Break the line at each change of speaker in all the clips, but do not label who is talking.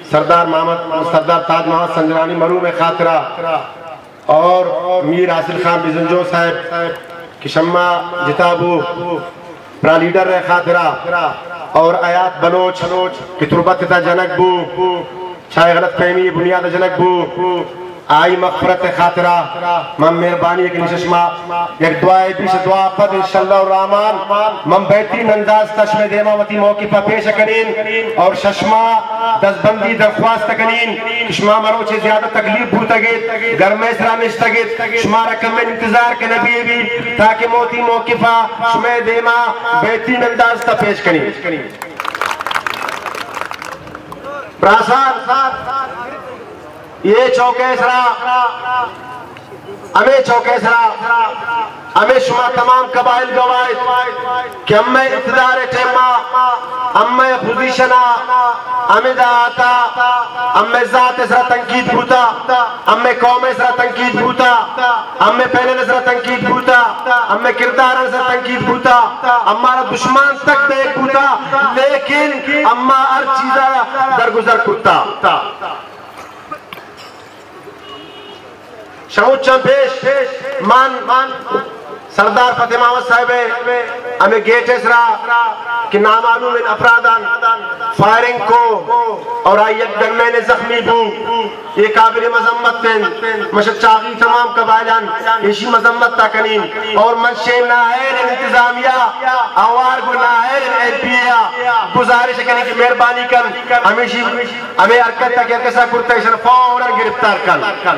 سردار تاج محمد سنجرانی مرحوم خاطرہ اور میر حاصل خان بزنجو صاحب کی شمع جتابو پرا لیڈر رہ خاطرہ اور آیات بلوچ کی تربت تا جنک بو چھائے غلط فہمی بنیاد جنک بو آئی مغفرت خاطرہ من مہربانی ایک نششمہ یک دعائے بیش دعا پد انشاءاللہ الرحمن من بہترین انداز تشمہ دیما وطی موقفہ پیش کنین اور ششمہ دستبندی درخواست کنین شما مروچے زیادہ تکلیف بھوتا گیت گھر میں اسرا نشتا گیت شما رکم میں انتظار کے نبی بھی تاکہ موتی موقفہ شمہ دیما بہترین انداز تا پیش کنین براسان یہ چوکے سرا ہمیں شما تمام قبائل گوائد کہ ہمیں اقتدار ٹیمہ ہمیں پوزیشنہ ہمیں دعاتا ہمیں ذات سرا تنقید بھوتا ہمیں قوم سرا تنقید بھوتا ہمیں پہلے سرا تنقید بھوتا ہمیں کردار سرا تنقید بھوتا ہمارا دشمن تک دیکھ بھوتا لیکن ہمیں ہر چیزہ درگزر کرتا شہود چند پیش مان سردار فتح محمد صاحب ہمیں گیٹ اسرا کہ نامعلوم ان افرادان فائرنگ کو اور آئیت گنمین زخمی بو یہ قابل مذمت تین مشد چاغی تمام قبائلان اسی مذمت تاکنین اور منشے ناہیر انتظامیہ آوار کو ناہیر ایپیہ گزارش کرنے کی مہربانی کر ہمیں حرکت تک ارکسا کرتا ہے فوراں گرفتار کر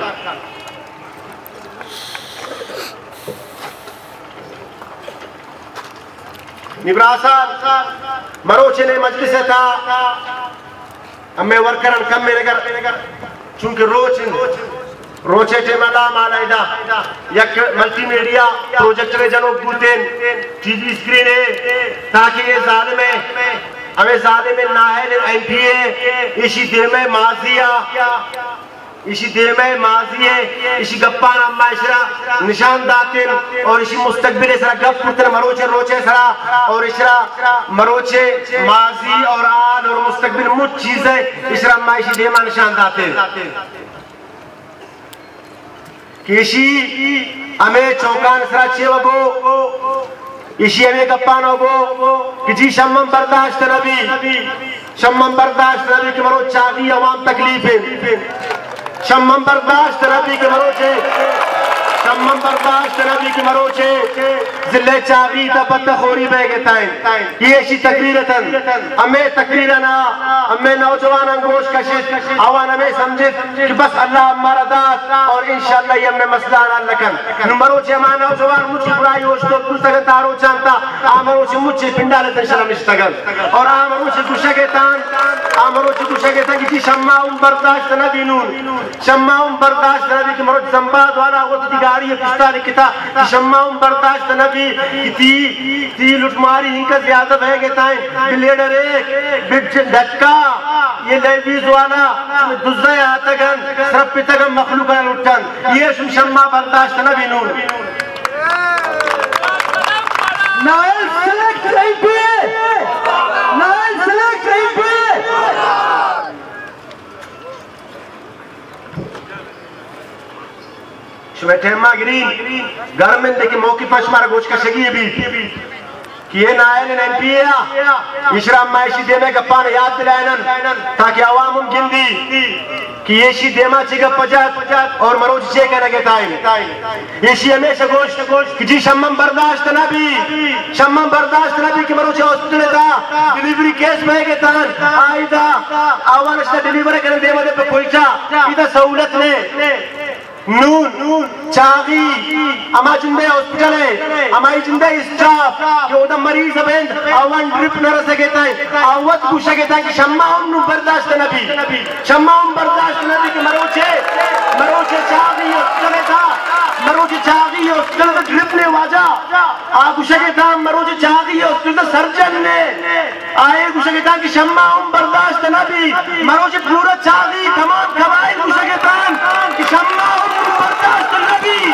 نبراسان مروچے نے مجلس تھا ہمیں ورکران کم میں نگر چونکہ روچے ٹے ملا مالائدہ یک ملٹی میڈیا پروجیکٹر جنوب بولتین ٹی وی سکرین ہے تاکہ یہ ظالم ہے ہمیں ظالم ناہل این پی ہے اسی دیر میں ماضی ہے اسی گپان اما اشرا نشان داتن اور اسی مستقبل اسرا گپ پتر روچے سرا اور اشرا مروچے ماضی اور آل اور مستقبل مجھ چیز ہے اشرا اما اسی دیما نشان داتن کہ اسی ہمیں چوکان اسرا چھے وگو اسی ہمیں گپان ہوگو کہ جی شمم برداشت نبی کہ مرو چاہی عوام تکلیف ہے شمم برداشت ربی کے مروچے ذلے چاہی تا بدخوری بے گے تائیں یہ اسی تقریرتاً ہمیں تقریرنا ہمیں نوجوان انگوش کشت آوان ہمیں سمجھت کہ بس اللہ ہمارا دات اور انشاءاللہ یہ ہمیں مسئلہ آنا لکن مروچے ہمارا نوجوان مجھے برائی ہوشتو پوستگن تارو چانتا آمروچے مجھے پنڈالتاً شرم اشتگن اور آمروچے دوشگتان کہ جی شمعون برداشت نبینون شمعون برداشت نبی کہ مروچ زنباد والا وہ تو گاڑی پشتاری کتا کہ شمعون برداشت نبی تی لٹماری ہن کا زیادہ بہ گئے تائیں لیڈر ایک بٹ ڈھکا یہ لیویز والا دزے آتگن سرپ پتگن مخلوقہ لٹن یہ شمع برداشت نبی نون
نائل سلیکٹ رہی پہ نائل سلیکٹ رہی پہ
شمع ٹھیمہ گرین گرمن دیکھیں موقع پر شمارا گوش کا شگی بھی کہ یہ نائل این پی ہے اشرام مائشی دیمے کا پانا یاد دلائنن تاکہ عوام گندی کہ یہ شی دیما چگا پجات اور مروچ چے کہنا گے تائیں یہ شی ہمیشہ گوشت کہ جی شمم برداشت نبی کہ مروچ ہاسپٹل دا ڈیلیوری کیس میں گے تائیں آئیدہ آوانشتہ ڈیلیوری کرنے دیما دے پہ پوچھا ایدہ سہولت نے نون چاغی اما جندے ہاسپٹل ہے ہماری جندے اسٹاف کہ وہ دا مریض بند آوان ڈرپ نہ رسے گیتا ہے آوات پوچھا گیتا ہے کہ شمعون برداشت نبی کہ مروچے چاغی ہاسپٹل تھا مروچے چاغی ہاسپٹل کا ڈرپ نے واجہ آگوشا گیتا مروچے چاغی ہاسپٹل کا سرجن نے آئے گوشا گیتا کہ شمعون برداشت نبی مروچے پورا چاغی تمام قبائل گوشا گیتا کہ شمعون برداشت نبی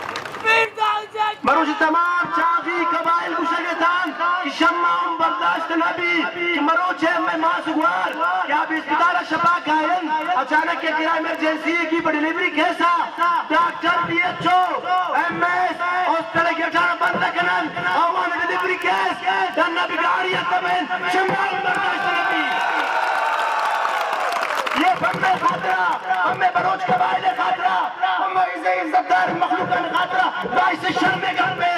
مروچے تمام چاغی قبائل گوشا گیتا کہ شمعون برداشت نبی کہ مروچے میں ماں سگوار کیا بھی اسپتالہ شفا گائن اچانک کے کرائے ایمرجنسی کی ڈیلیوری کیسا doctor P H O M S hospital کے اٹھانا بند کنن آوان ڈیلیوری کیس دنہ بگاڑی اتمین شمال برداشت نبی یہ بندے خاطرہ ہمیں بروچ قبائل خاطرہ ہمیں عزت دار مخلوقان خاطرہ باعث شرم گھر پہ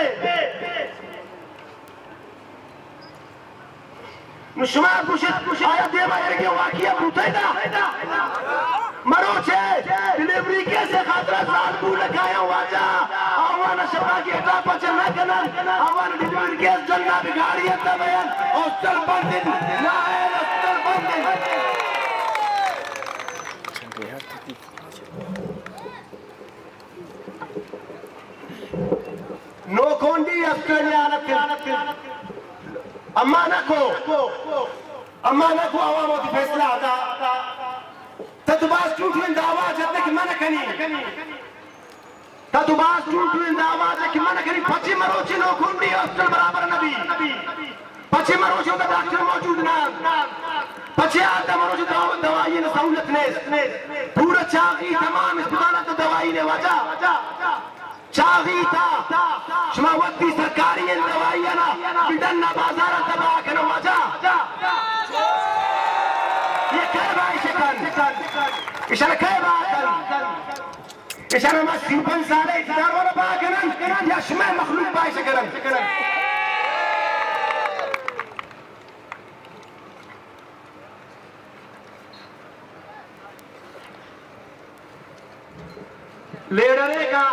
شما پوشید آیا دیما ارگی واقعی بوتای دا مروچے ڈیلیوری کیسے خاطرہ سال بول لگایا واجہ آوانا شفا کی اٹھا پچھر نہ کنن آوانا ڈیلیوری کیس جنہ بگاڑی اتا بیان ہاسٹل بندن نائل ہاسٹل بندن نو کونڈی اسکرینیانت امانہ کو عوام ہوتی فیصلہ آتا تدباز چونٹوین دعویٰ جب تک منع کنی تدباز چونٹوین دعویٰ جب تک منع کنی پچی مروچی نو کونڈی ہاسٹل برابر نبی پچی مروچی ہوتا ڈاکٹر موجود نام پچی آتا مروچی دوائی نے سہولت نیس پورا چاقی تمام اسپتالہ تو دوائی نے وجہ چاہی تھا شما وقتی سرکاری ان دوائیانا بدن بازارہ تباہ کنا وجہ یہ کئی بائی شکن اشارہ کئی بائی اشارہ ما سیپن سالے اتدار والا باہ کنن یا شما مخلوق بائی شکنن لیڈرے کا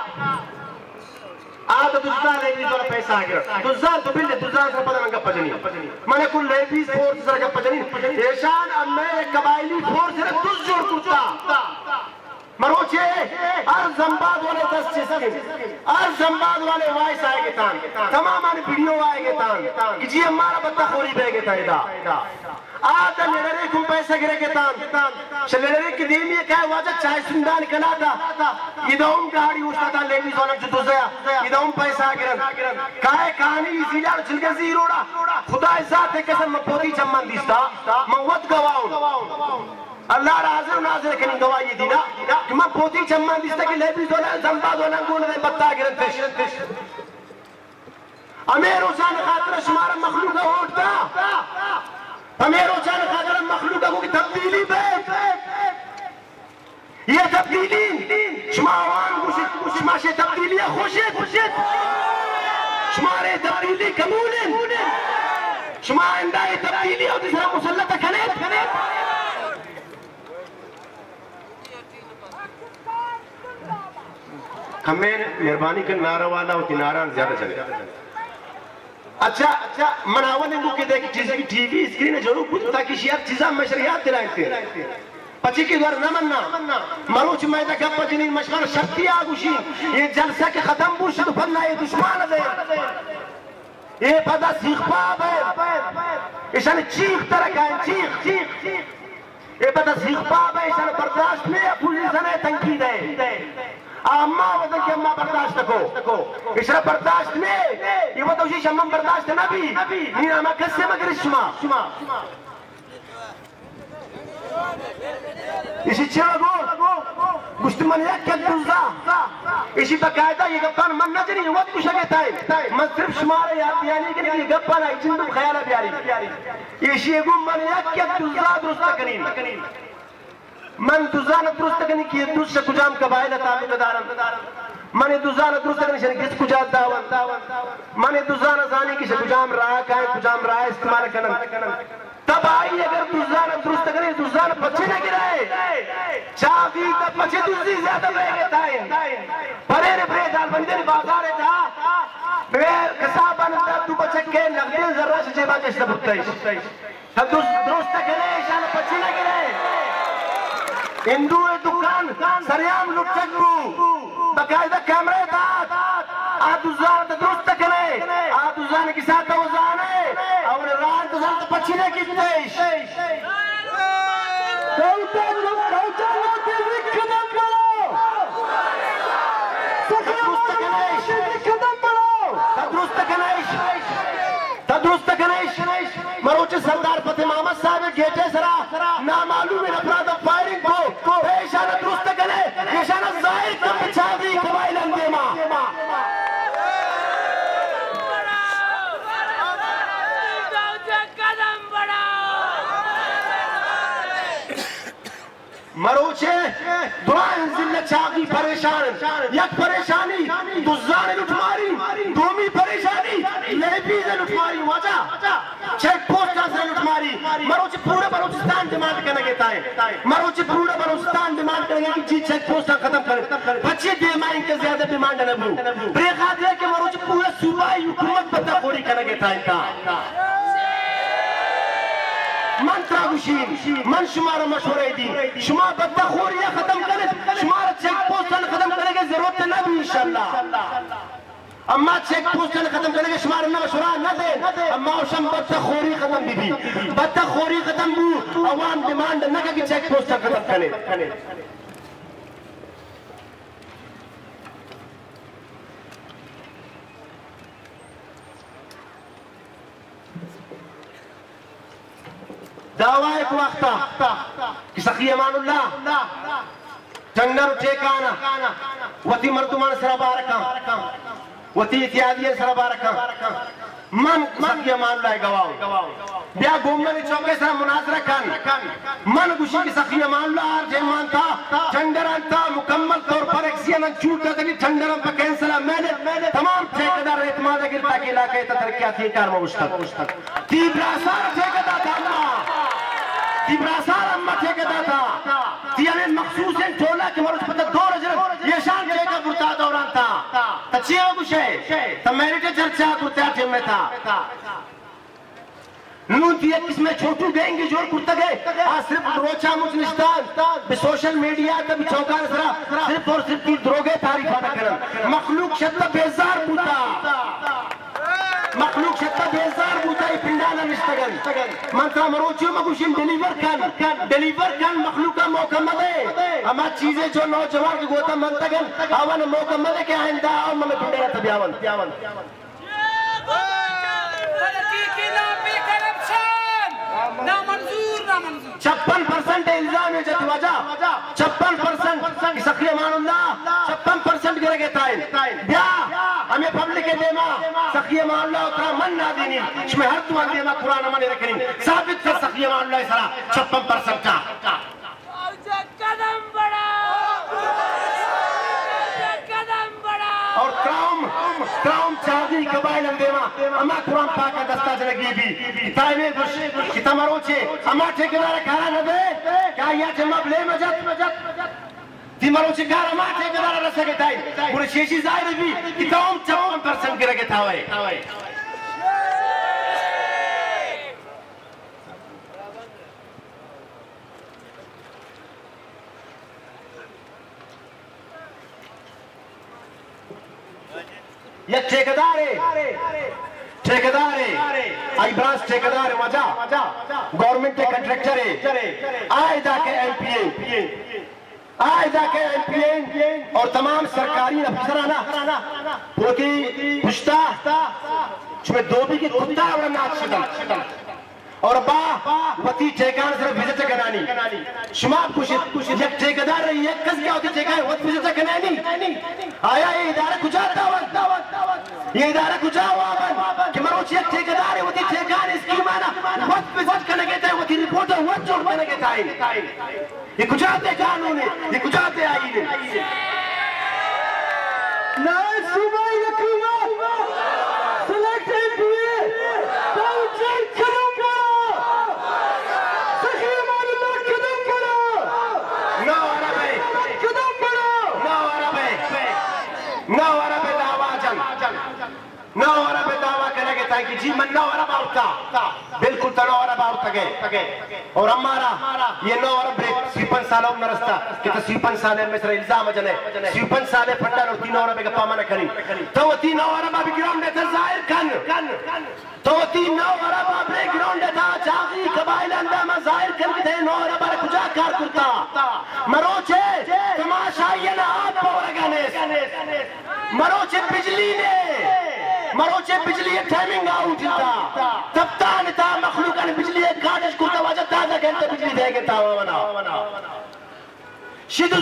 آدھا دزدان لیبیز والا پیسہ آگے رہا دزدان تو بلے دزدان سر پتہ منگا پجنی مانے کل لیبیز فورس سر کا پجنی ایشان امی قبائلی فورس سر دز جوڑ کرتا مروچے ہر زنباد والے 10 چیز کے ہر زنباد والے وائس آئے گے تان تمام آنے ویڈیو آئے گے تان کہ جی ہمارا بطہ خوری بے گے تان آتا لیڈرے کم پیسہ گرے گے تان لیڈرے کی دیمی ہے کہا واجہ چاہے سندان کنا تھا ادھاؤں گاڑی اوشتا تھا لیڈیز والا جو دوزیا ادھاؤں پیسہ گرن کہا کہانی اسی لیا چلکے زیروڑا خدا ذات ہے کسن مپوتی چمن دیستا موت گواؤں اللہ رازر و نازر کنی گواہی دینا کہ میں پوتی چمان دیستا کہ لیبیز ہونا زنباد ہونا گونا دے بطا گرن تش امیر حسین خاطر شمارا مخلوق ہوتا امیر حسین خاطر مخلوق ہوگی تبدیلی بیت یہ تبدیلی شماروان خوشید شماشے تبدیلی خوشید شمارے تبدیلی کمولن شما اندائی تبدیلی ہوتی سرا مسلطہ کھنیت ہمیں مہربانی کر نعرہ والا ہوتی نعرہ زیادہ چلے اچھا مناون انگو کے دیکھ چیزیں کی ٹی وی اسکرین جنوب کچھ تاکہ شیعہ چیزاں مشریات دلائیں تھے پچی کی دوار نہ مننا مروچ میدہ گپا جنین مشغل شکتی آگوشی یہ جلسہ کے ختم بوشد پھلنا یہ دشمان دے یہ پدا سیخ پاب ہے اشان چیخ ترکائیں چیخ یہ پدا سیخ پاب ہے اشان برداشت میں پولیسن ہے تنقید ہے اما وطن کی اما برداشت کو اشرا برداشت میں یہ وطن اسی شمم برداشت نبی نہیں اما کس سے مگر شما اسی چھوڑا گو گوشت من یک دوزا اسی باقاعدہ یہ گپان من نہ جنی وقت کچھ لگتا ہے من صرف شمارے یاد بیانی کہ یہ گپان ہے جندو خیالہ بیاری اسی گو من یک دوزا درستہ کنین من دوزانہ درست کنی کہ دوز سے کجام قبائلہ تعلق دارم من دوزانہ درست کنی شنی کس کجات داون من دوزانہ زانی کی سے کجام راہ کائیں کجام راہ استعمال کنن تب آئی اگر دوزانہ درست کنی دوزانہ پچھے نہ گرائے چاہی تب پچھے دوزی زیادہ بے گے تائیں پرے دال بندے بازارے تھا بیر کسابہ نتا تو بچکے لگتے ذرہ سے جیبا جیسا بکتائش تب درست کنی شانہ پچھے نہ گرائے ہندو دکان سریام لٹک کو بقاعدہ کیمرے داد آدوزان درست کنے آدوزان کی ساتھ اوزان ہے اور ران دوزان تو پچھنے کی تیش دوتا لوٹے قدم بڑھو تدرست کنیش تدرست کنیش گیٹے سرا نامعلوم افراد فائرنگ کو پیشانہ درست کرے پیشانہ ظاہر کم بچھاوی قبائل اندیما مروچے دعائیں ذلت چاقی پریشان یک پریشانی دزان لٹماری دومی پریشانی لیبیز لٹماری وجہ چیک پوسٹ سے لٹماری مروچے پورے بلوچستان ڈیمانڈ کرنے گے تائیں مروچے پورے بلوچستان ڈیمانڈ کرنے گے کہ چیک پوسٹ ختم کریں بچے دیمائیں کے زیادہ ڈیمانڈ نبو بریخات ہے کہ مروچے پورے صوبائی حکومت بتا خوری کرنے گے تائیں من تراغوشین من شمارا مشورے دی شما بدخوریہ ختم کرے شمارا چیک پوسٹن ختم کرے گے ضرورت نہ بھی انشاءاللہ اما چیک پوسٹن ختم کرے گے شمارا مشورہ نہ دے اما اوشم بدخوری ختم بھی بدخوری ختم بھی عوام ڈیمانڈ نہ کہ چیک پوسٹن ختم کرے دعویٰ ایک وقتا کہ سخی امان اللہ جنر ٹھیکانا وطی مردمان سربارکا وطی اتیادی سربارکا من سخی امان اللہ گواؤں بیا گومنی چوکے سر مناظرہ کن من گوشی کی سخی امان اللہ جیمان تھا جنڈران تھا مکمل طور پر ایکسیانا چوٹا تھی جنڈران پر کینسلہ میں نے تمام ٹھیکدار اعتماد گرتا کہ علاقہ ترکیاتی کار موشتک تیبراسار ٹھیکدار تھا تیبراسار امہ ٹھیکدار تھا تیانے مخصوص ہیں ٹھولا کہ مروچ پتہ دو رجل یہ شان ٹھیکہ برتا دوران تھا تچیہ ہو گوشے تا میریٹے چرچا کرتا ٹھیم میں تھا نون تھی ایک قسمیں چھوٹو دیں گے جوڑ کرتا گئے صرف روچا مجھ نشتان بے سوشل میڈیا تب چوکان سرا صرف اور صرف تی دروگے تعریفانہ کرن مخلوق شدہ بیزار بوتا مخلوق شدہ بیزار بوتا ہی پنڈانا نشتگن منترہ مروچیوں مگوشن ڈیلیور کن مخلوقہ موکمہ دے اما چیزیں جو نوجوان کی گوتا منتگن آوان موکمہ دے کہ آئندہ آؤں میں پنڈانا تبیاون چھپن پرسنٹ الزام ہے جت وجہ 56% سخی امان اللہ 56% گرے گے تائن بیا ہمیں پبلک دیما سخی امان اللہ اترا من نہ دینی شمیں ہر توان دیما قرآن مانے رکھنی ثابت کر سخی امان اللہ سرا 56% کا
قدم بڑا
اور کراؤم چاہدی قبائل اندیما اما قرآن پاکا دستا جنگی بھی تائنے خوش کتا مروچے اما ٹھیکدار کھارا نہ دے کیا یا جمع بلے مجد تی مروچے کھارا اما ٹھیکدار رسے گے تائن پورے شیشی ظاہر بھی کتاؤم 56% گرے گے تھاوئے یہ ٹھیکدار ہے آئی برانس ٹھیکدار ہے وجہ گورنمنٹ کے کنٹریکٹر ہے آئے دا کے ایم پی اے اور تمام سرکاری افسرانا پوتی پشتا چمیں دوبی کی کتا اور ناچ شدن اور با وطی ٹھیکان صرف وزٹ کنانی شماب کشت یک ٹھیکدار رہی ہے کس کیا ہوتی ٹھیکان وط وزٹ کنانی آیا یہ ادارہ کجا دعوت یہ ادارہ کجا ہوا کہ مروچ یک ٹھیکدار ہے وطی ٹھیکان اسکیمانا وط وزٹ کرنے گئے تھے وطی ریپورٹر وط جوڑ کرنے گئے تھے یہ کجا تے قانون ہے یہ کجا تے آئین ہے
نائے صوبہ یقینہ سلیکٹ ایم پی اے تاوچر قدم کرو سخی امان اللہ قدم کرو
نو عربے
قدم کرو
نو عربے دعویٰ جن نو عربے دعویٰ کرنے گے تاکہ جی من نو عرب آوتا بالکل تا نو عرب آوتا گئے اور ہمارا یہ نو عرب سیپن سالہ ہم نرستا کہ تا سیپن سالہ میں سر الزام جنے سیپن سالہ پھنڈا رو تین عربے کا پامانہ کریں تو وہ تین عرب آبی گراؤنڈ دیتا ظاہر کن تو وہ تین عرب آبی گراؤنڈ دیتا چاقی قبائل اندامہ ظاہر کن بھی تھے نو عرب آبی کجا کار کرتا مروچے تماشا یہ نا آپ پورگانیس مروچے بجلی نے مروچے بجلی ٹائمنگ آؤٹ تھا تبتان تھا مخلوقان بجلی ایک کارڈش کرتا واجہ تازہ گھنٹے بجلی دے گے تاوہ ونا شدو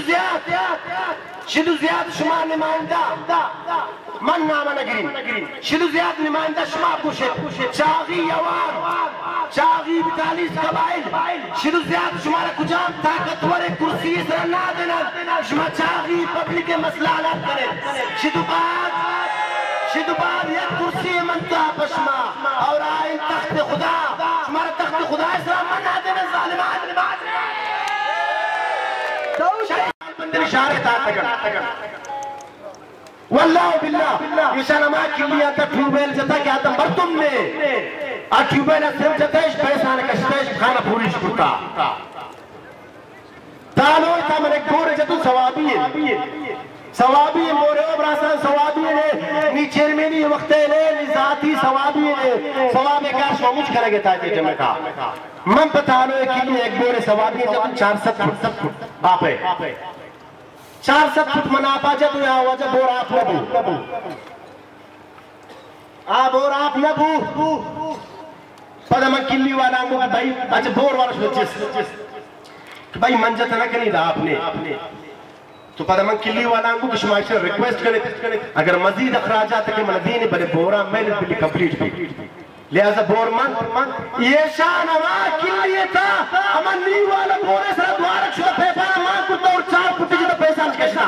زیاد شما نمائندہ من نامہ نگرین شدو زیاد نمائندہ شما پوشت چاغی یوان چاغی بتالیس قبائل شدو زیاد شما را کجام طاقتور کرسی سر نادنا شما چاغی پبلک مسئلہ حالات کریں شدو بعد یک کرسی منتا پشما اور آئین تخت خدا شما را تخت خدا اسلام من نادنا ظالمان بندر اشارے تاکر واللہ باللہ یہ شانما کی لیا تا ٹیوبیل جتا کہ آتا مرتم نے آ ٹیوبیل صرف جتاش پیسہ نکشتاش خانہ پوری شکرتا تانوی تا من ایک گورے جتو ثوابی ہے ثوابی ہے مورے ابراسان ثوابی ہے نی چیرمینی وقتے لے نی ذاتی ثوابی ہے ثواب کاش مموچ کرے گے تاکہ جمع کا من پتانو ایک لیے ایک گورے ثوابی ہے جب 400 فٹ باپے 400 فٹ مناپا جب یا ہوا جب بور آپ نبو بور آپ نبو پدا من کلی والا ہوں کہ بھائی اچھا بور والا شو جس بھائی منجت نہ کنی دا آپ نے تو پدا من کلی والا ہوں کہ شمائشہ ریکویسٹ کرے اگر مزید اخراجات ہے کہ من دین بلے بورا میں نے بلی کمپلیٹ بھی لہذا بور من یہ شان ہوا کلی تھا اما نی والا بورے سر دوارک شدہ پیپارا مان کتا اور 4 پٹی جتا پیسہ نکشنا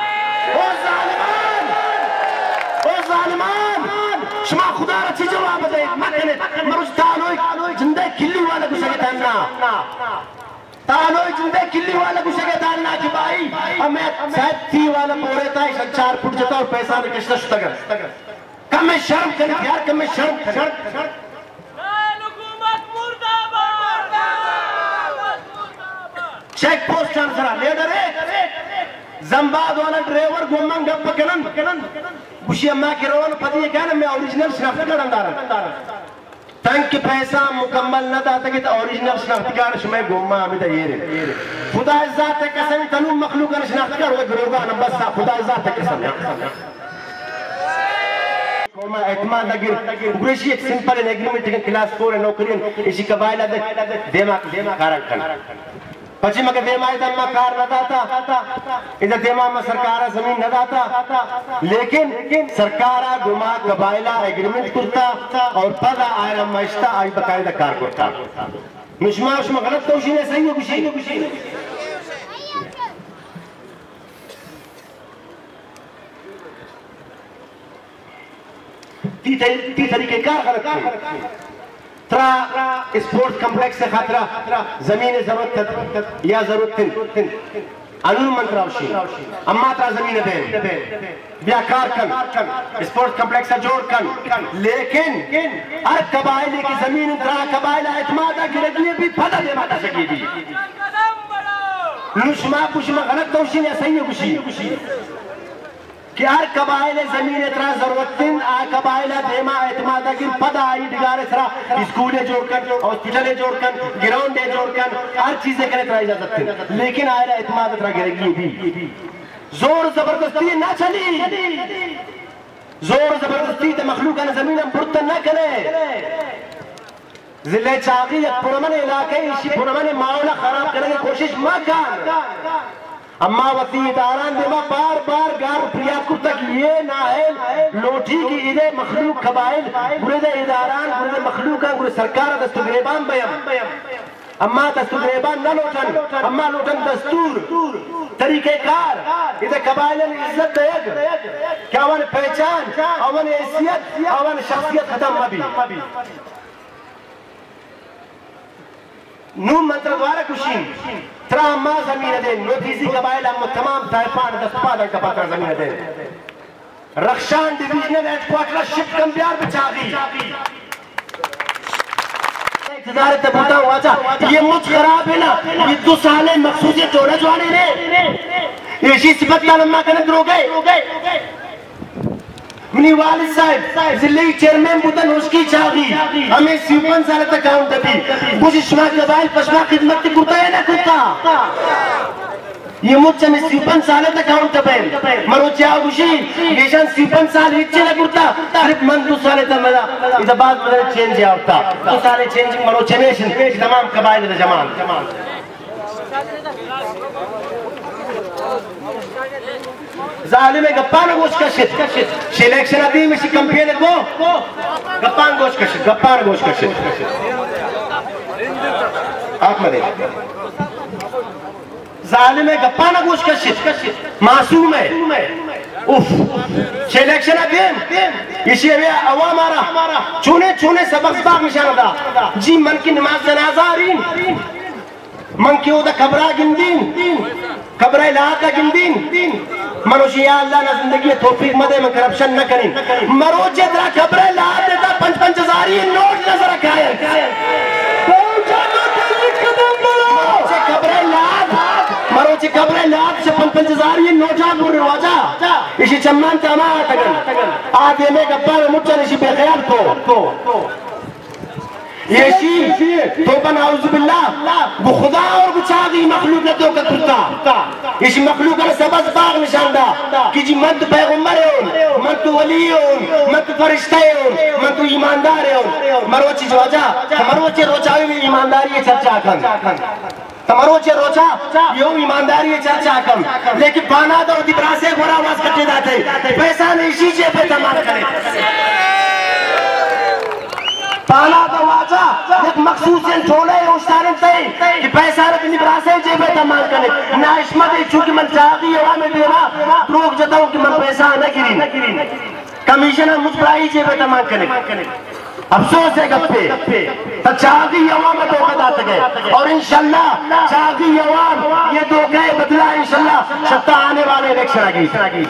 او ظالمان شما خدا را چی جواب دے مکنت مروش تانوی جندے کلی والا کو شکے تاننا تانوی جندے کلی والا کو شکے تاننا کہ بھائی ہمیں سید تھی والا بورے تھا 4 پٹ جتا اور پیسہ نکشنا شتا گر کم میں شرم کریں یار کم میں شرم
حکومت مردہ باد
چیک پوسٹ چانسرہ لیڈر ہے زنباد والا ڈریور گومن گپ کنن گوشی اممہ کی روان پتی یہ کہنا میں اوریجنل شنفت کرن دارا تنک پیسہ مکمل نہ داتا کہ اوریجنل شنفت کرن شمیں گومہ ہمیں دا یہ رہے خدا عزت قسم تنو مخلوقا شنفت کر وہ گروگا نمبر خدا عزت قسم اعتماد لگر گوشی ایک سمپل ایگریمنٹ لیکن کلاس 4 نوکرین اسی قبائلہ دیما کارن کھن پچی مگر دیما ایتا کار نہ داتا ایتا دیما سرکارہ زمین نہ داتا لیکن سرکارہ گما قبائلہ ایگریمنٹ کرتا اور پدا آئرہ معشتہ آئی بقائدہ کار کرتا مشما غلط توشی نے صحیح ہے گوشی تی طریقے کار غلط ہے ترا اسپورٹ کمپلیکس سے خاطرہ زمین ضرورت یا ضرورت تن انون منتراوشی اما ترا زمین دین بیا کار کن اسپورٹ کمپلیکس جوڑ کن لیکن ہر قبائلے کی زمین ترا قبائلہ اعتمادہ کی لگیے بھی پھدا دے ماتا سکی بھی نشما کشما غلط توشی نے صحیح کشی کہ ہر قبائل زمین اترا ضرورتن قبائل دیما اعتمادہ کی پدا آئی دگار اترا اسکولے جوڑ کر ہاسپٹلے جوڑ کر گراؤنڈے جوڑ کر ہر چیزیں کرے اترا اجازت تھے لیکن آئرہ اعتماد اترا گرے گی بھی زور زبردستی نہ چلی زور زبردستی تے مخلوقہ نے زمین ہم برتن نہ کرے ضلع چاغی یک پرمن علاقے اسی پرمن معاملہ خراب کرنے کی کوشش ماں کر اما وسیع اداران دیما بار بار گار پریاد کو تک یہ ناہل لوٹھی کی ادھے مخلوق قبائل پورے دے اداران پورے دے مخلوقان پورے سرکار دستو گریبان بیم اما دستو گریبان نہ لوٹن اما لوٹن دستور طریقہ کار ادھے قبائل عزت دیگ کیا آوان پہچان آوان حیثیت آوان شخصیت ختم مبی نوم منتر دوارا کشین ترا اما زمین دین نوتیزی قبائل اما تمام تائفان دستپادن کا پتر زمین دین رخشان ڈیویژنل ایڈ کوارٹر شپ کم بیار بچا دی اقتدار تبوتا ہوا چاہ یہ مجھ خراب ہے نا یہ 2 سالے مخصوصیت جوڑا جوانے نے یہ اسی صفت کا لمحہ کنند رو گئے منی والد صاحب ضلعی چیئرمین بودن اس کی چاہی ہمیں 53 سالہ تک کام دبی کچھ شما قبائل پشما خدمت کی کرتا ہے نہ کرتا یہ مجھ میں 53 سال تک ہم تپین مروچے آگوشی لیشان 53 سال ہچے لگوتا صرف من 2 سال تک مدہ اس بعد مدہ چینج آوتا 2 سال چینجنگ مروچے نیشن تمام قبائل دا جمان ظالم گپان گوش کشت سلیکشن آتی میں سے کمپینے کو گپان گوش کشت آپ مدے ظالم گپان گوش کشت معصوم ہے اوف سلیکشن آتی اسی عوام آرہ چونے سبق باغ نشانہ دا جی من کی نماز جنازہ رین من کی او دا قبرہ گندین قبرہ الہاتہ گندین مروچی یا اللہ نا زندگی توفیق مدے میں کرپشن نہ کریں مروچی درہ قبرہ الہاتہ تا 5,000 نوٹ نظر رکھائیں مروچی قبرہ الہاتہ سے 5,000 نوٹا پوری رواجہ اسی چمان تاما آتگن آدھے میں گپار مجھن اسی بے خیال کو یہ توبہ نعوذ باللہ وہ خدا اور بچاگی مخلوقتوں کا کرتا اس مخلوق کا سبز باغ نشاندہ کہ جی من تو پیغمبر ہون من تو ولی ہون من تو فرشتہ ہون من تو ایماندار ہون مروچی جو آجا مروچی روچاوی میں ایمانداری چرچا کن تمروچے روچا یوں ایمانداری چرچا کم لیکن پانا دو دبراسے گورا آواز کٹے داتے پیسہ نہیں شیچے پہ تمام کرے پانا تو واجہ ایک مخصوص انٹھونے اوشتارن تے کہ پیسہ رکھنی براسے جیبے تمام کرے ناشمت ہے چونکہ من چاہتی ہے میں دینا روک جاتا ہوں کہ من پیسہ نہ گرین کمیشنر مجھ برائی جیبے تمام کرے افسوس ہے گپے تو چاہتی عوام میں دھوکہ داتے گئے اور انشاءاللہ چاہتی عوام یہ دھوکہ بدلا انشاءاللہ شتہ آنے والے الیکشن آگئی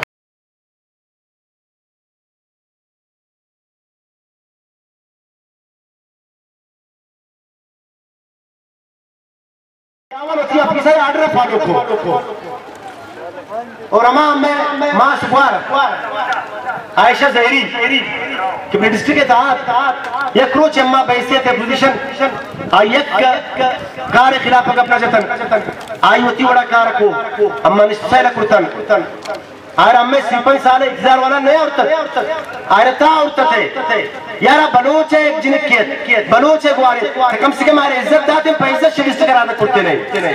اپنی سارے آرڈر فالو کو اور امام میں ماں سفوار عائشہ زہری کہ اپنے ڈسٹرکٹ کے تحت یک روچ اممہ بحیثیت اپوزیشن یک کار خلاف اپنا جتن آئی ہوتی وڑا کار کو اممہ نشت سیلہ کرتن آئر ہمیں 53 سال اقتدار والا نئے عورتت آئر تا عورتت ہے یارا بلوچ ہے ایک جنکیت بلوچ ہے گوارت کم سے کم آئر عزت داتے ہیں پہ عزت شکست کرانا کرتے نہیں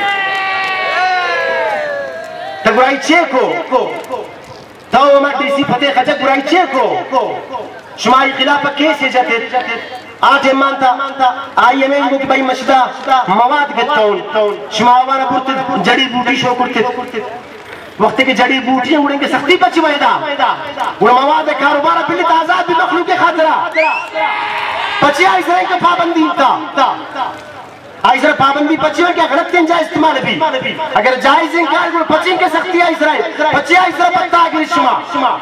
تا گرائی چھے کو تا ہمیں ڈی سی فتح خجہ گرائی چھے کو شمائی خلافہ کیسے جاتے آج امان تھا آئی ایم این کہ بھائی مشدہ مواد گتا ہوں شماوانا پورتے جڑی بوٹی شو کرتے وقت کے جڑی بوٹیاں اڑیں کے سختی پچی ویدہ اڑا مواد کاروبارہ پہلے تازاد بھی مخلوق خاطرہ پچی آئی سرائن کا پابندی تھا آئی سرائن پابندی پچی ہوئے کیا غلط تین جائز استعمال بھی اگر جائز انکار کو پچی کے سختی آئی سرائن پچی آئی سرائن پتہ آگری شما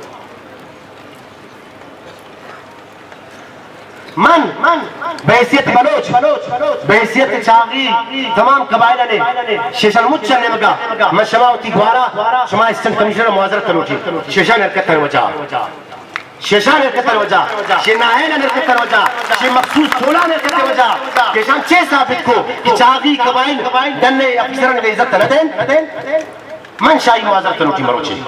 من بحیثیت بلوچ بحیثیت چاغی تمام قبائلہ نے شیشان مجھن نے مگا من شما ہوتی گوارا شما اسٹنٹ کمیشنر معاذرت تلوٹی شیشان ارکتر وجہ شیشان ارکتر وجہ شنائن ارکتر وجہ شی مخصوص تولان ارکتر وجہ شیشان 6 ثابت کو کہ چاغی قبائل دننے افسران نے عزت نہ دیں من شاہی معاذرت تلوٹی مروچی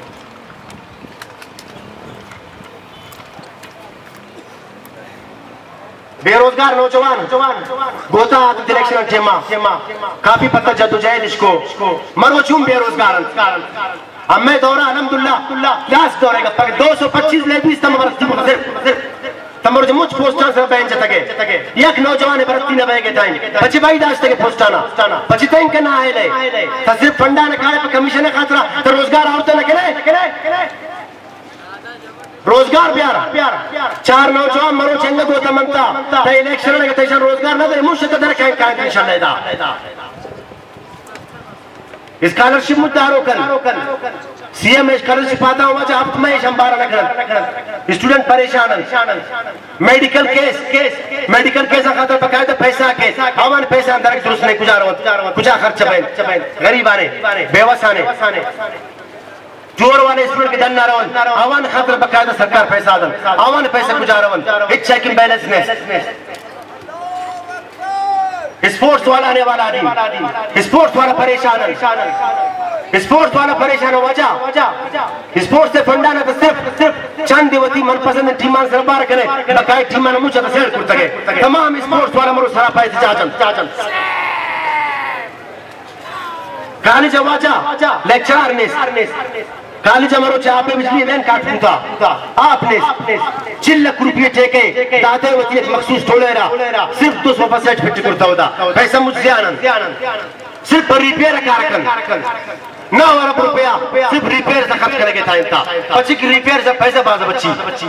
بے روزگار نوجوان گوتا آدھت الیکشن ٹیمہ کافی پتہ جدو جہد اس کو مرو چون بے روزگار ہمیں دورہ الحمدللہ کلاس دورے گا 225 لیبیز تم برستی مخصر تمہر جو مجھ پوسٹان سے بہن جتا گئے یک نوجوان برتی نہ بہے گے تائیں پچی بائی داشتے گے پوسٹانا پچی تائیں کہ نہ آئے لے تصرف فنڈا نہ کھائے پر کمیشن خاطرہ تو روزگار عورتیں نہ کرے روزگار پیارا 4 نوجوان مرو چنگا گوتا منتا تا الیکشن لگے تیشان روزگار نہ دے مشتہ در کھائیں کھائیں انشاءاللہ دا اسکالرشپ مدارو کر سی ایم اسکالرشپ آتا ہوا جا ہفت میں شمبارہ نہ کر اسٹوڈنٹ پریشان میڈیکل کیس خاطر بقاعدہ پیسہ کیس آوان پیسہ اندر درست نہیں کجا خرچ بین غریب آنے بیوس آنے جور والے اسٹوڈنٹ کے دن نہ رون آوان خاطر بقاعدہ سرکار پیسہ دن آوان پیسہ کجا رون ہچ چیکنگ بیلنس نے اسپورٹس والا آنے والا آدمی اسپورٹس والا پریشان ہے اسپورٹس والا پریشان وجہ اسپورٹس سے فنڈا نہ صرف چند دیوتی من پسند ٹیمان سر بار کرے بقائی ٹیمان مجھے تسیر کرتا گئے تمام اسپورٹس والا مرو سرا پائے چاچن کالج واجہ لیکچرار نیس کالج مرو چاہ پہ بجلی وین کاٹ پوتا آپ نے 4 لاکھ روپیے ٹیکے داتے ہوتی ایک مخصوص ٹھولے رہا صرف 200% فٹ کرتا ہوتا پیسہ مجھ زیانن صرف ریپیر کارکن 9 ارب روپیہ صرف ریپیر سے خرچ کرے گے تھا انتا بچی کی ریپیر سے پیسہ بازا بچی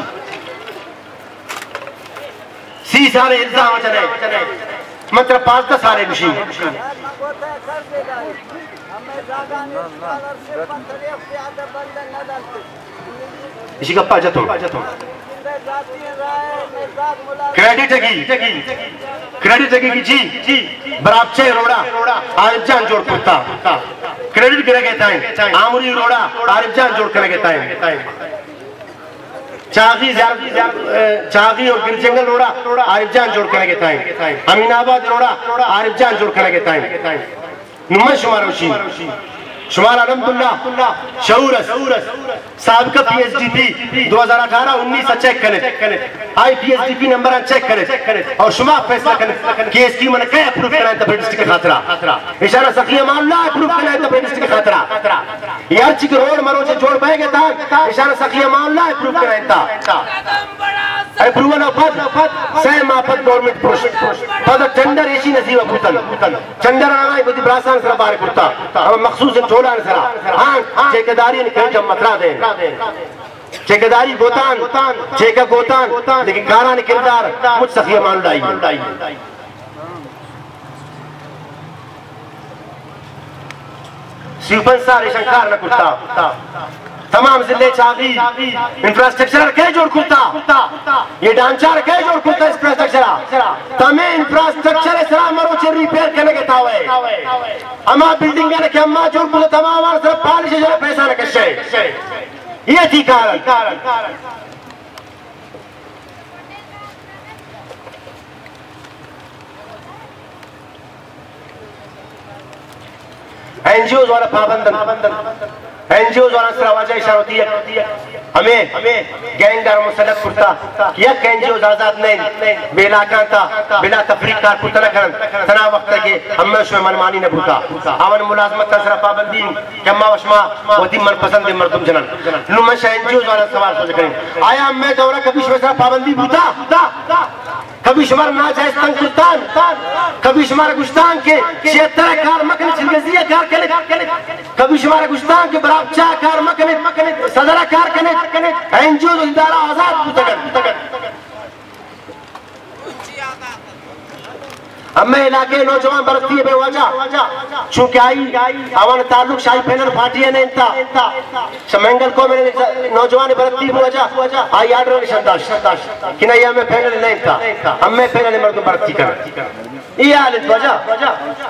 30 سارے الزام چلے مطلب 5-10 سارے مشین اسی گپا جتوں کریڈٹ کی جی برابچے روڑا عارف جان جوڑ کرتا کریڈٹ گرے گئے تھائیں آموری روڑا عارف جان جوڑ کرے گئے تھائیں چاغی اور گرجنگل روڑا عارف جان جوڑ کرے گئے تھائیں امین آباد روڑا عارف جان جوڑ کرے گئے تھائیں نمان شمار ہوشی شمار الحمدللہ شعورس سابقہ P S D P 2018-19 check کرنے آئی P S D P number check کرنے اور شمار فیصلہ کرنے کیس کی منہ کیا اپروف کرنا ہے تبری ڈسٹرک خاطرہ اشارہ سخی امان اللہ اپروف کرنا ہے تبری ڈسٹرک خاطرہ یہ ہر چیک روڈ مرو سے جوڑ پائے گے تھا اشارہ سخی امان اللہ اپروف کرنا ہے تھا اپروول آف پد سہ ماپد گورنمنٹ پروشت پد ٹنڈر ایشی نصیب ابوتن ٹنڈر آنائی بدی براسان سر بارے کرتا ہم مخصوص چھوڑا نسرا ہاں چیکداری نکل جب مطرح دیں چیکداری گوتان چیکہ گوتان لیکن کارا نکلدار مجھ سخی امان لائی سیوپن سارے شنکار نہ کرتا تمام ضلع چاہی انفراسٹرکچر کے جوڑ کرتا یہ ڈانچار کے جوڑ کرتا انفراسٹرکچر تمہیں انفراسٹرکچر اسرا مرو چھ ریپیر کرنے کے تاوے اما بلڈنگ نے کہ اما جوڑ کرتا تمام آن صرف پالش جو پیسہ نہ کشے یہ تھی کارن این جی اوز والا پابندن این جی اوز والا سر آواجہ اشارہ ہوتی ہے ہمیں گینگ دار مسلط کرتا یک این جی اوز آزاد نہیں بے علاقان تا بلا تفریق کار کرتا نہ کرن تنا وقت کے ہمیں شوئے منمانی نہ بھوتا آون ملازمت تا سر پابندین کہ ہمیں وشما وہ دی من پسند مردم جنن نمشہ این جی اوز والا سوال سوچ کریں آیا ہمیں دورہ کبھی شوئے سر پابندی بھوتا کبھی شمار ناجائز تنگستان کبھی شمار گشتان کے شیطر کار مکنے چلگزیہ کار کنے کبھی شمار گشتان کے برابچہ کار مکنے صدرہ کار کنے این جو ادارہ آزاد بوتگن ہمیں علاقے نوجوان برتی ہے بے وجہ چونکہ آئی آوان تعلق شاہی پینر پارٹی ہے نہیں تا شمینگل کو میں نے نوجوان برتی بے وجہ آئی آڈر نشنداش کہ نہیں ہمیں پینر نہیں تا ہمیں پینر مردم برتی کرنا یہ حالت وجہ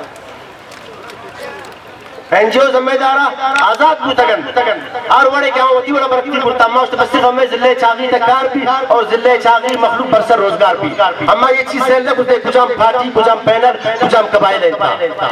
این جی او ذمہ دارہ آزاد بوتگن اور وڑے کیا ہوتی والا برکتی بولتا ہمیں اس تو بس صرف ہمیں ذلہ چاغی تکار بھی اور ذلہ چاغی مخلوق برسر روزگار بھی ہمیں یہ چیز سے اللہ بولتے کچھ ہم پارٹی کچھ ہم پینر کچھ ہم قبائل انتا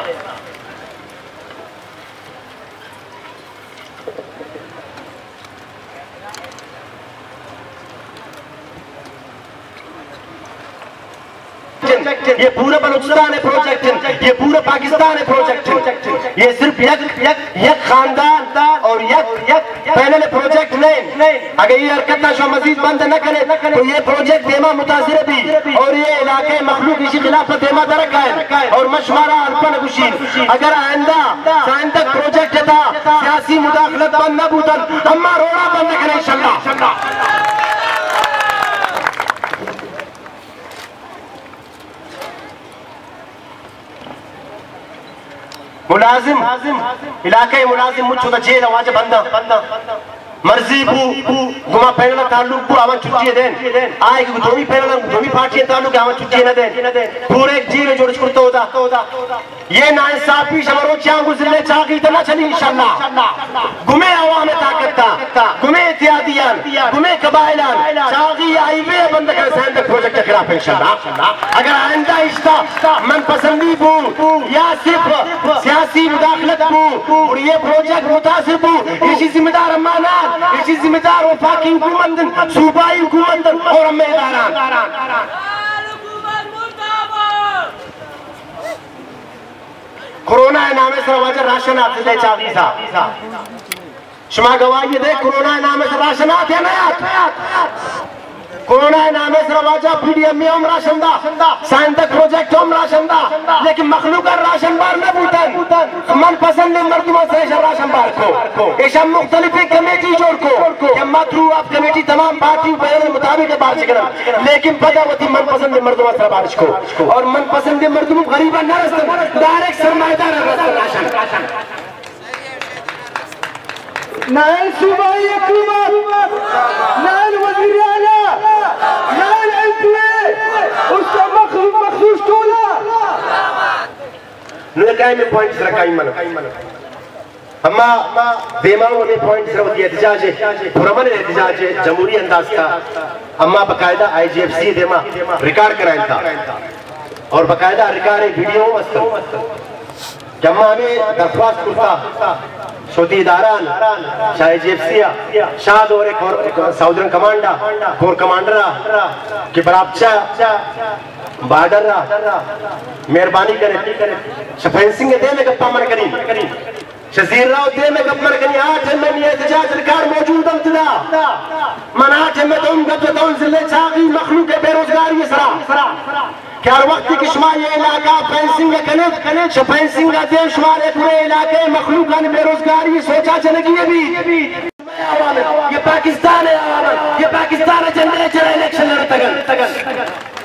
یہ پورا بلوچستان ہے پروجیکٹ یہ پورا پاکستان ہے پروجیکٹ یہ صرف یک خاندان اور یک پینل پروجیکٹ نہیں اگر یہ حرکتہ شو مزید بند نہ کرے تو یہ پروجیکٹ دیما متاثر بھی اور یہ علاقے مخلوق اسی خلافت دیما درک ہے اور مشمارہ الپن گشین اگر آئندہ سائنتک پروجیکٹ تھا سیاسی مداخلت بند نہ بوتن اما روڑا بند نہ کرے انشاءاللہ ملازم علاقہ ملازم مجھ چھوٹا جیل واجہ بندہ مرضی بو گما پہننا تعلق بو آوان چھٹی دین آئے کہ دومی پہننا دومی پارٹی تعلق آوان چھٹی نہ دین پورے جیل جوڑ چھڑتا ہوتا یہ نائنصافی شمرو چاہوں زلے چاہی تنا چلی انشاءاللہ گمے عوام طاقت تا گمے اتحادیان گمے قبائلان چاہی آئی وے بند کر سیندک پروجیکٹ خلاف انشاءاللہ اگر آئندہ اشتا من پسندی بو یا صرف سیاسی مداخلت بو اور یہ پروجیکٹ متاثر بو اسی ذمہ دار امانات اسی ذمہ دار وفاقی حکومت صوبائی حکومت اور ہمیں اداران کرونا نام سے رواجہ راشن آتے دے چاہی تھا شما گواہی دے کرونا نام سے راشن آتے ہیں نیات کرونا نام سے رواجہ پی ڈی ایم ہم راشن دا سائنٹک پروجیکٹ ہم راشن دا لیکن مخلوق راشن بار نہ بوتن من پسند مردموں سے راشن بار کو ایشا مختلف کمیٹی جوڑ کو کہ مطلو آپ کمیٹی تمام پارٹی بیان مطابق بار چکنا لیکن پتہ ہوتی من پسند مردموں سے بارش کو اور من پسند مردموں غریبہ نہ رستن ڈائریکٹ سرمایدار رستن راشن
نائل صوبائی حکومت نائل وزیر اعلیٰ نائل ایم پی اے اس کا مخصوص ٹولہ
نلقائی میں پوائنٹس رکھائی منو اما دیماؤں نے پوائنٹس روتی احتجاج پرامن احتجاج جمہوری انداز تھا اما بقاعدہ آئی جی ایف سی دیما ریکارڈ کرائیں تھا اور بقاعدہ ریکارڈ ویڈیو مستر جمع ہمیں درخواست کرتا شوتی اداران شاہ جی ایف سی شاہد اور ایک ساؤدرن کمانڈا کور کمانڈرہ کہ برابچہ بارڈر رہا مہربانی کریں شفین سنگھ دے میں گپا من کریں شزیر راو دے میں گپ من کریں 8 میں یہ احتجاج ریکارڈ موجود امتدا من 8 میں تو ان گپ تو ان ذلے چاقی مخلوق بے روزگاری سرا کہ ہر وقت کی شما یہ علاقہ فینسنگ کنت شفینسنگ دے شمارے پورے علاقے مخلوقان بے روزگاری سوچا چلگی ہے بھی یہ پاکستان ہے یہ پاکستان ہے جنرے چرے الیکشن لڑتگن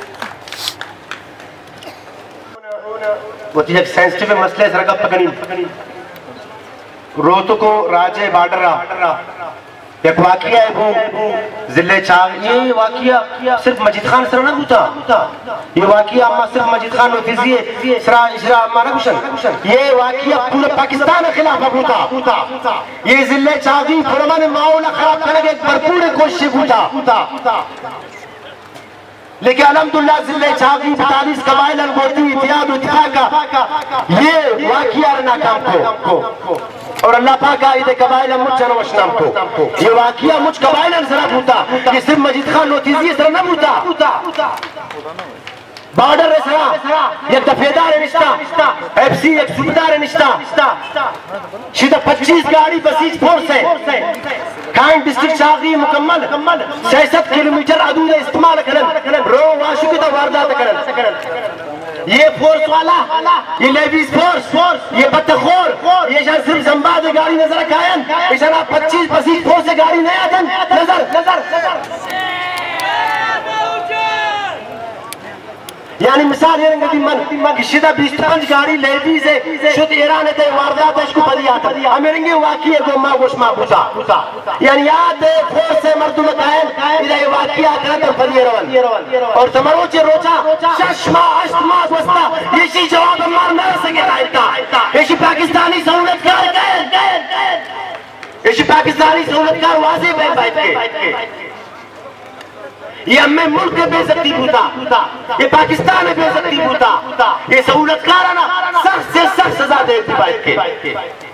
وہ تھی ایک سینسٹیو مسئلے سرگا پکنی روتو کو راجے بارڈر رہا ایک واقعہ ہے وہ ضلع چاغ یہ واقعہ صرف مجید خان سر نہ ہوتا یہ واقعہ اما صرف مجید خان نفیزی ہے اسرا مانا کشن یہ واقعہ پورے پاکستان خلاف ہوتا یہ ضلع چاغی فرمان معاولہ خراب کرنے کے بھرپور کوشش ہوتا لیکن الحمدللہ ضلع چاغی 42 قبائل الگوتی اتحاد و اتفاق یہ واقعہ ناکام کو اور اللہ پاک آئیدے قبائل مجھن وشنام کو یہ واقعہ مجھ قبائل انسراب ہوتا یہ صرف مجید خان نوتیزی سر نہ ہوتا بارڈر سرا یک دفیدار نشتا ایف سی ایک سبدار نشتا شیدہ 25 گاڑی بسیج فورس ہے کائن ڈسٹرکٹ چاغی مکمل 66 کلومیٹر عدود استعمال کرن رو واشو کی واردات کرن یہ فورس والا یہ لیویز فورس یہ بطخور یہ شاید صرف زنباد گاڑی نظر کائن یہ شاید 25 بسیج فورس گاڑی نہیں آتن نظر یعنی مثال یہ رنگا دی من شدہ 25 گاڑی لیویز ہے شد ایران ہے واردات ہے اس کو پڑی آتا ہمیں رنگے واقعی گو ماں گوش ماں بوتا یعنی یاد ہے فورس سے مردم قائم ادھا یہ واقعی آکرات اور پڑی روان اور تمروچے روچا ششما اشتما گوستا یشی جواب ہمار نہ سکے دائتا یشی پاکستانی سہولتکار یشی پاکستانی سہولتکار واضح بیت کے یہ ہمیں ملک بے عزتی ہوتا یہ پاکستان بے عزتی ہوتا یہ سہولت کارانا سخت سے سخت سزا دے اتباعت کے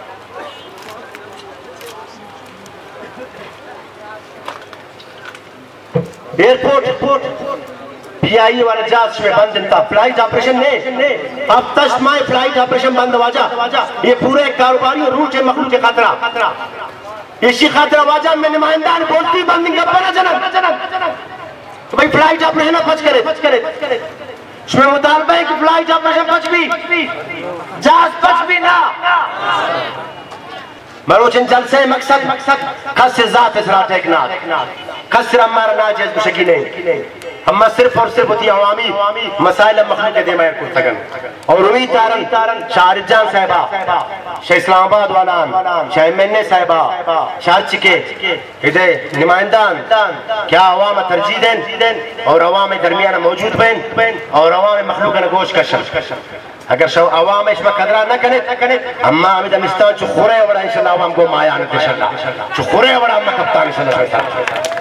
ایئرپورٹ پی آئی والا جاز میں بند انتا فلائٹ آپریشن نہیں اب تشت مائے فلائٹ آپریشن بند واجہ یہ پورے کاروباری اور روٹ ہے مخلوق کے خاطرہ اسی خاطرہ واجہ میں نمائندان بولتی بندنگ اپنا جنگ بھئی فلائٹ آپریشن پچ کرے اس میں مطالبہ ہے کہ فلائٹ آپریشن پچ بھی جاز پچ بھی نہ مروچن جلسے مقصد خس ذات اسرات ایکنات خس رمار ناجز بشکی نہیں اما صرف اور صرف ہوتی عوامی مسائل مخلوق کے دیمائر کرتگن اور امید تارن شاہ رجان صاحبہ شاہ اسلام آباد والان شاہ مننے صاحبہ شاہ چکے ادھے نمائندان کیا عوام ترجیح دیں اور عوام درمیان موجود بین اور عوام مخلوق نے گوش کشن اگر شو عوام اس میں قدرہ نہ کنے اما امید امستان چو خورے وڑا انشاءاللہ عوام کو مایانت انشاءاللہ چو خورے وڑا اما کپتان انشاءاللہ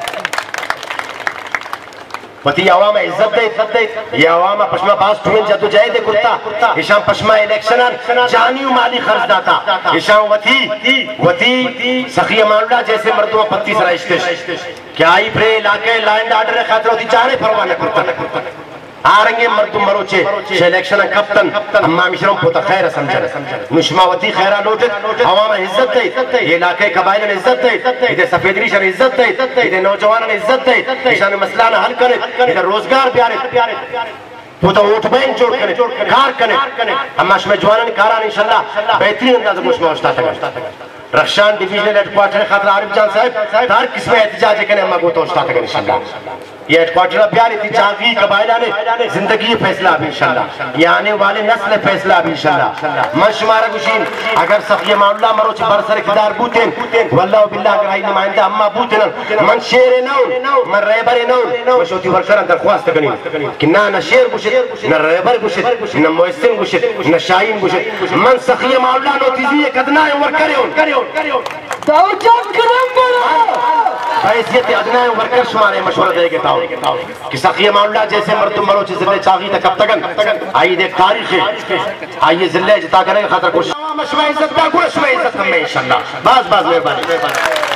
وتی عوام عزت دے یہ عوام پشما باز ٹوین جدو جائے دے کرتا اشام پشما الیکشنان جانی و مالی خرچ داتا اشام وتی سخی مانڈا جیسے مردوں پتی سرا اشتش کیا آئی پرے علاقے لائن آرڈر خاطر ہوتی جانے پروانے کرتا آرنگے مردم مروچے شہ الیکشنان کپتن اما مشرم پوتا خیر سمجھر نشماوتی خیرہ لوٹت عوام عزت دے یہ علاقے قبائل عزت دے ادھے سفیدری شان عزت دے ادھے نوجوانان عزت دے اشان مسئلہ حل کرے ادھے روزگار پیارے پوتا ووٹ بینک جوڑ کرے کار کرے اما شمع جوانان کاران انشاءاللہ بہترین انداز مشمع ہوشتا تھا رخشان ڈیویژنل ہیڈ کوارٹر خاطر عارف جان صاحب ہر قسم احتجاج کرنے اما کو ہوشتا تھا انشاءاللہ یہ ہیڈ کوارٹر پیاری تھی جاگی قبائلہ زندگی فیصلہ اب انشاءاللہ یہ آنے والے نسل فیصلہ اب انشاءاللہ من شمارہ گوشین اگر سخی معاملہ مروچ برسر اقتدار بوتین واللہ باللہ اگر آئی نمائندہ اما بوتین من شیر نون من ریبر نون من شوتی ورکران درخواست کنی کہ نہ شیر گوشت نہ ریبر گوشت نہ محسن گوشت نہ شاہین گوشت من سخی معاملہ نو تیزی ورکرے ورکریون
توجہ کرم بڑا
حیثیت ادنائے ورکر شمارے مشورہ دے گتا ہوں کہ سخی معاملہ جیسے مردم مروچ ذلے چاہی تک اب تکن آئی دیکھ تاریخ ہے آئیے ذلے جتا کریں خاطر کچھ مشمع عزت کا گوش میں عزت ہمیں انشاءاللہ باز مہربانی